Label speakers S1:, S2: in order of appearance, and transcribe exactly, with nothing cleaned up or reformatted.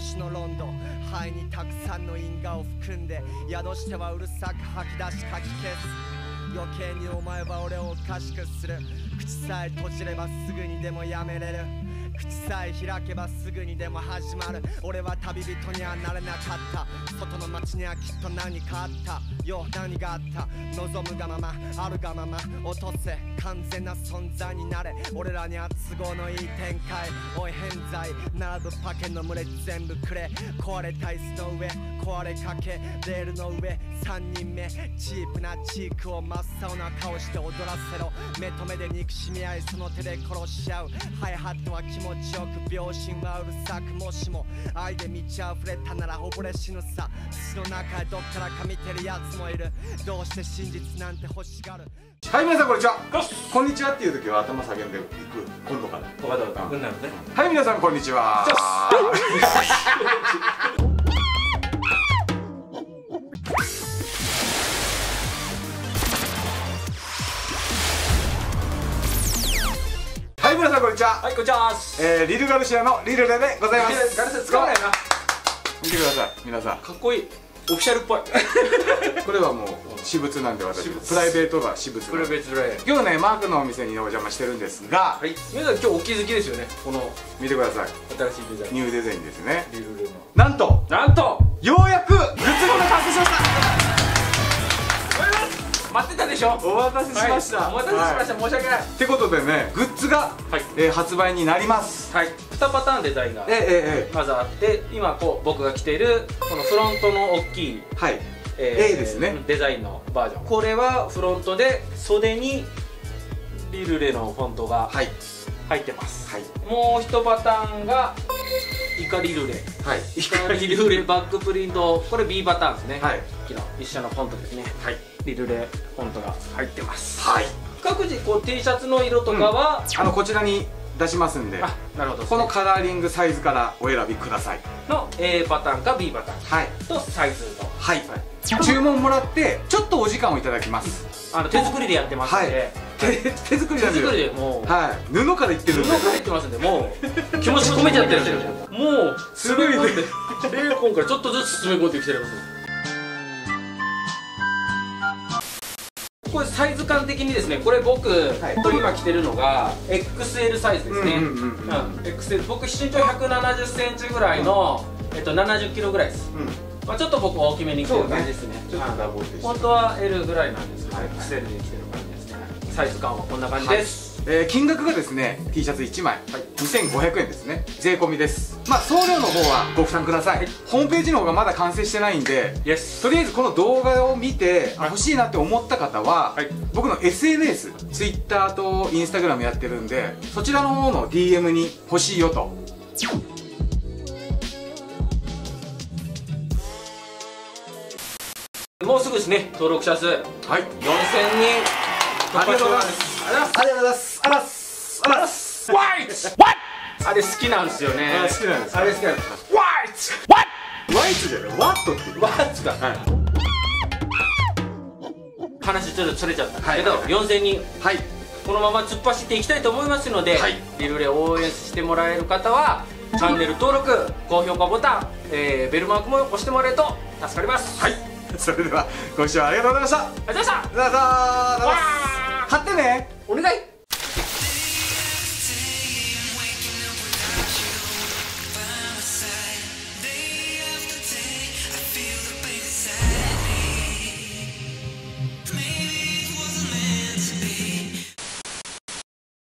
S1: 星のロンドン、肺にたくさんの因果を含んで宿してはうるさく吐き出しかき消す。余計にお前は俺をおかしくする。口さえ閉じればすぐにでもやめれる。口さえ開けばすぐにでも始まる。俺は旅人にはなれなかった。外の街にはきっと何かあったよ。何があった。望むがままあるがまま落とせ。完全な存在になれ。俺らには都合のいい展開。おい偏在並ぶパケの群れ全部くれ。壊れた椅子の上壊れかけレールの上さんにんめチープなチークを真っ青な顔して踊らせろ。目と目で憎しみ合いその手で殺し合う。ハイハットは気持ちよく秒針はうるさく。もしも愛で満ち溢れたなら溺れ死ぬさ。土の中へどっからか見てるやつもいる。どうして真実なんて欲しがる。
S2: はい、皆さんこんにちは。こんにちはっていう時は頭下げんでいく今度から。
S3: 分かった分かった。うんなるね。
S2: はい、皆さんこんにちは。はい、皆さんこんにちは。
S3: はい、こんにちは。
S2: えー、リルガルシアのリルレでございます。
S3: ガルセ使わないな。
S2: 見てください、皆さん。
S3: かっこいい。オフィシャルっぽい。
S2: これはもう私物なんで、私プライベートが私物。
S3: プライベートで。
S2: 今日ね、マークのお店にお邪魔してるんですが、
S3: はい。皆さん今日お気づきですよね。この
S2: 見てください。
S3: 新しいデザイン。
S2: ニューデザインですね。
S3: リルレの。
S2: なんと
S3: なんと
S2: ようやくグッズが完成しました。
S3: 待ってたでしょ。
S2: お待たせしました。
S3: お待たせしました。申し訳ない。
S2: ってことでね、グッズが発売になります。
S3: はい。にパターンデザインが
S2: えええ
S3: まずあって、今こう僕が着ているこのフロントの大きい
S2: はい
S3: A
S2: ですね、
S3: デザインのバージョン。これはフロントで袖にリルレのフォントが
S2: はい
S3: 入ってます。
S2: はい。
S3: もう一パターンがイカリルレ。
S2: はい。
S3: イカリルレバックプリント、これ B パターンですね。
S2: はい。
S3: 昨日一緒のフォントですね。
S2: はい。
S3: リルレフォントが入ってます。
S2: はい。
S3: 各自こう T シャツの色とかは、
S2: あのこちらに出しますんで、
S3: あ、なるほど。
S2: このカラーリングサイズからお選びください。
S3: の A パターンか B パターン
S2: はい。
S3: とサイズと。
S2: はい。注文もらってちょっとお時間をいただきます。
S3: あの手作りでやってますんで。
S2: 手手作りなんですよ。
S3: 手作りでもう。
S2: はい。布からいってるんで。
S3: 布から入ってますんで、もう気持ち込めちゃってるんですよ。もう
S2: すごいね。
S3: ベーコンからちょっとずつ詰め込んできてるんですよ。これサイズ感的にですね、これ僕、はい、これ今着てるのが エックスエル サイズですね。 エックスエル、僕身長ひゃくななじゅっセンチぐらいの、えっと、ななじゅっキロぐらいです、うん、まあちょっと僕大きめに着てる感じですね。ちょっとダボって本当は エル ぐらいなんですけど、はい、エックスエル で着てる感じですね。サイズ感はこんな感じです、
S2: はい。えー、金額がですね T シャツいちまい、はい、にせんごひゃくえんですね。税込みです。まあ送料の方はご負担ください、はい、ホームページの方がまだ完成してないんで、とりあえずこの動画を見て、はい、欲しいなって思った方は、はい、僕の エスエヌエス、ツイッター とインスタグラムやってるんで、そちらの方の ディーエム に欲しいよと。
S3: もうすぐですね、登録者数、はい、よんせんにん
S2: ありがとうございます。ありがとうございます。あらすあらす。
S3: White! あれ好きなんですよね。
S2: あれ好きなんです。
S3: あれ好きなんです。
S2: White! ワイツじゃない、ワットっていう。
S3: ワッツだ。話ちょっとそれちゃったけど、よんせんにん、はい、このまま突っ走っていきたいと思いますので、リルレ応援してもらえる方はチャンネル登録、高評価ボタン、えー、ベルマークも押してもらえると助かります。はい、
S2: それではご視聴ありがとうございました。
S3: ありがとうございました。
S2: どうぞ買ってね、
S3: お願い。